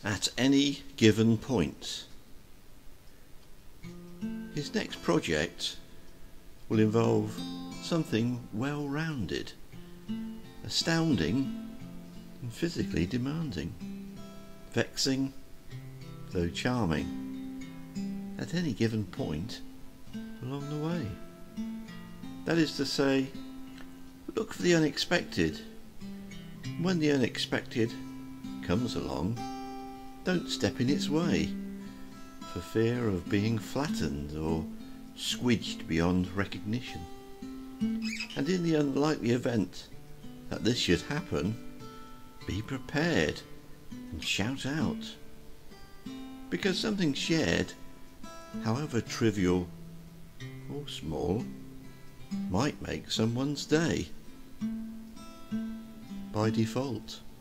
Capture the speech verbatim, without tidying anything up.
at any given point. His next project will involve something well-rounded, astounding and physically demanding, vexing though charming at any given point along the way. That is to say, look for the unexpected. When the unexpected comes along, don't step in its way for fear of being flattened or squidged beyond recognition. And in the unlikely event that this should happen, be prepared and shout out. Because something shared, however trivial or small, might make someone's day by default.